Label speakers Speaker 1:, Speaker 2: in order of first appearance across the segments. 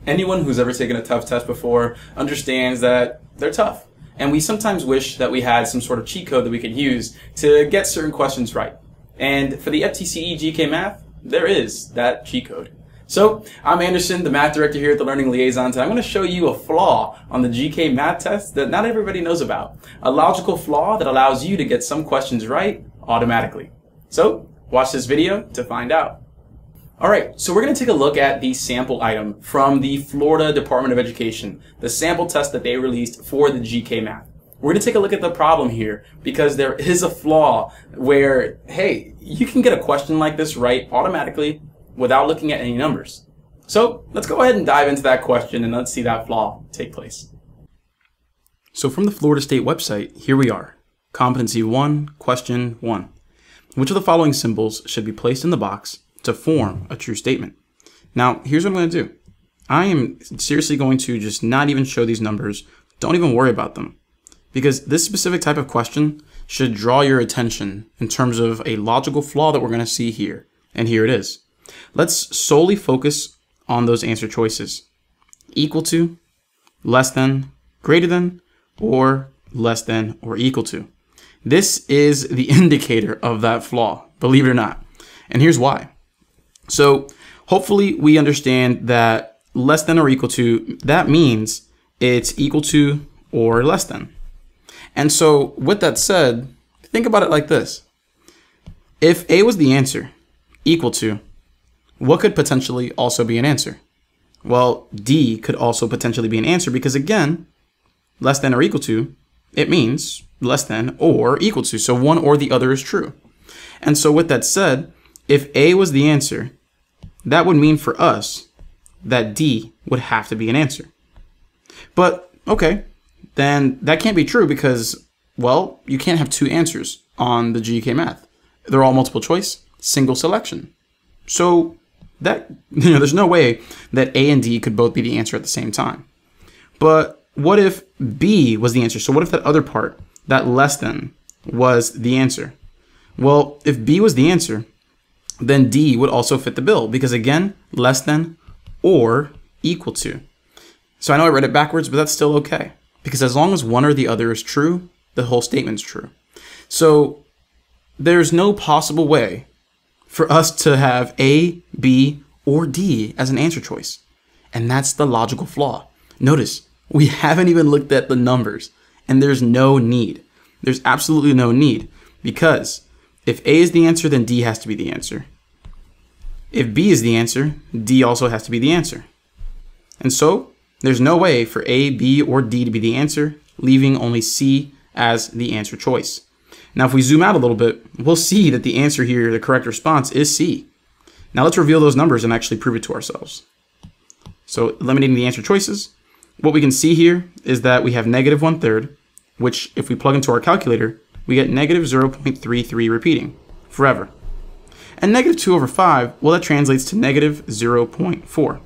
Speaker 1: Anyone who's ever taken a tough test before understands that they're tough. And we sometimes wish that we had some sort of cheat code that we could use to get certain questions right. And for the FTCE GK Math, there is that cheat code. So, I'm Anderson, the math director here at the Learning Liaisons, and I'm going to show you a flaw on the GK Math test that not everybody knows about. A logical flaw that allows you to get some questions right automatically. So, watch this video to find out. Alright, so we're going to take a look at the sample item from the Florida Department of Education, the sample test that they released for the GK Math. We're going to take a look at the problem here because there is a flaw where, hey, you can get a question like this right automatically without looking at any numbers. So let's go ahead and dive into that question and let's see that flaw take place. So from the Florida State website, here we are. Competency 1, question 1. Which of the following symbols should be placed in the box to form a true statement? Now, here's what I'm going to do. I am seriously going to just not even show these numbers. Don't even worry about them. Because this specific type of question should draw your attention in terms of a logical flaw that we're going to see here. And here it is. Let's solely focus on those answer choices. Equal to, less than, greater than, or less than or equal to. This is the indicator of that flaw, believe it or not. And here's why. So hopefully we understand that less than or equal to, that means it's equal to or less than. And so with that said, think about it like this. If A was the answer, equal to, what could potentially also be an answer? Well, D could also potentially be an answer because again, less than or equal to, it means less than or equal to. So one or the other is true. And so with that said, if A was the answer, that would mean for us that D would have to be an answer. But, okay, then that can't be true because, well, you can't have two answers on the GK Math. They're all multiple choice, single selection. So that, there's no way that A and D could both be the answer at the same time. But what if B was the answer? So what if that other part, that less than, was the answer? Well, if B was the answer, then D would also fit the bill because again, less than or equal to. So I know I read it backwards, but that's still okay because as long as one or the other is true, the whole statement's true. So there's no possible way for us to have A, B, or D as an answer choice. And that's the logical flaw. Notice, we haven't even looked at the numbers and there's no need. There's absolutely no need because if A is the answer, then D has to be the answer. If B is the answer, D also has to be the answer. And so, there's no way for A, B, or D to be the answer, leaving only C as the answer choice. Now, if we zoom out a little bit, we'll see that the answer here, the correct response, is C. Now, let's reveal those numbers and actually prove it to ourselves. So, eliminating the answer choices, what we can see here is that we have negative 1/3, which if we plug into our calculator, we get negative 0.33 repeating forever. And negative 2/5, well, that translates to negative 0.4.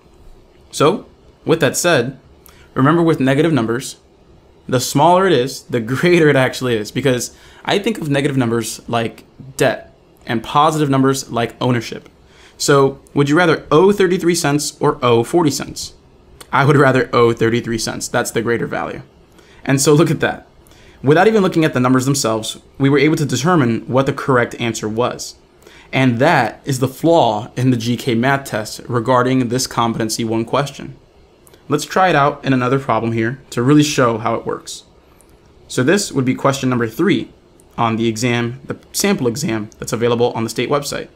Speaker 1: So, with that said, remember with negative numbers, the smaller it is, the greater it actually is. Because I think of negative numbers like debt and positive numbers like ownership. So, would you rather owe 33 cents or owe 40 cents? I would rather owe 33 cents. That's the greater value. And so look at that. Without even looking at the numbers themselves, we were able to determine what the correct answer was. And that is the flaw in the GK Math test regarding this competency 1 question. Let's try it out in another problem here to really show how it works. So this would be question number 3 on the exam, the sample exam that's available on the state website.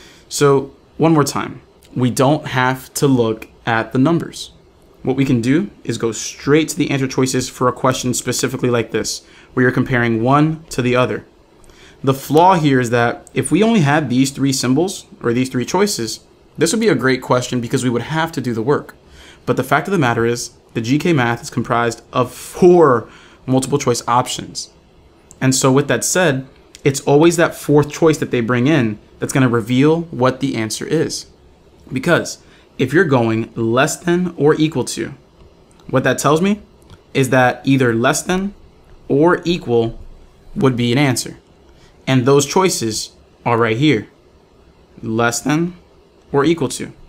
Speaker 1: So one more time, we don't have to look at the numbers. What we can do is go straight to the answer choices for a question specifically like this, where you're comparing one to the other. The flaw here is that if we only had these 3 symbols, or these 3 choices, this would be a great question because we would have to do the work. But the fact of the matter is, the GK Math is comprised of 4 multiple choice options. And so with that said, it's always that 4th choice that they bring in that's going to reveal what the answer is. Because if you're going less than or equal to, what that tells me is that either less than or equal would be an answer. And those choices are right here, less than or equal to.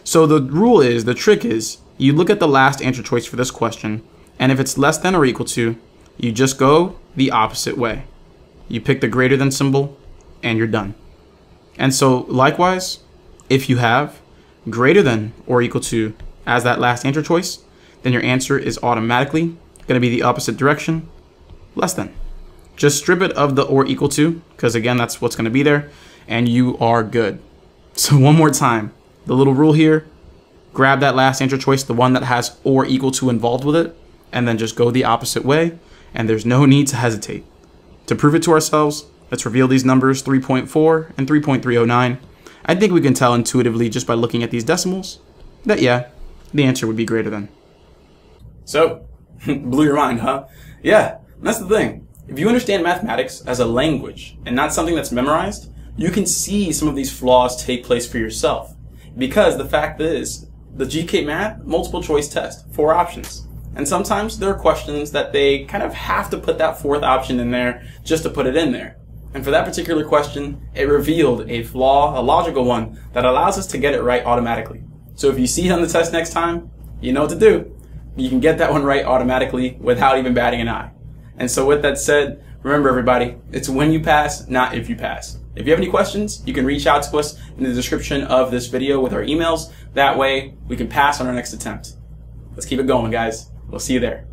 Speaker 1: So the rule is, the trick is, you look at the last answer choice for this question, and if it's less than or equal to, you just go the opposite way. You pick the greater than symbol, and you're done. And so likewise, if you have greater than or equal to as that last answer choice, then your answer is automatically going to be the opposite direction, less than. Just strip it of the or equal to, because again, that's what's going to be there, and you are good. So one more time, the little rule here, grab that last answer choice, the one that has or equal to involved with it, and then just go the opposite way, and there's no need to hesitate. To prove it to ourselves, let's reveal these numbers, 3.4 and 3.309. I think we can tell intuitively just by looking at these decimals that, yeah, the answer would be greater than. So, blew your mind, huh? Yeah, that's the thing. If you understand mathematics as a language and not something that's memorized, you can see some of these flaws take place for yourself. Because the fact is, the GK Math multiple choice test, 4 options. And sometimes there are questions that they kind of have to put that 4th option in there just to put it in there. And for that particular question, it revealed a flaw, a logical one, that allows us to get it right automatically. So if you see it on the test next time, you know what to do. You can get that one right automatically without even batting an eye. And so with that said, remember everybody, it's when you pass, not if you pass. If you have any questions, you can reach out to us in the description of this video with our emails. That way we can pass on our next attempt. Let's keep it going, guys. We'll see you there.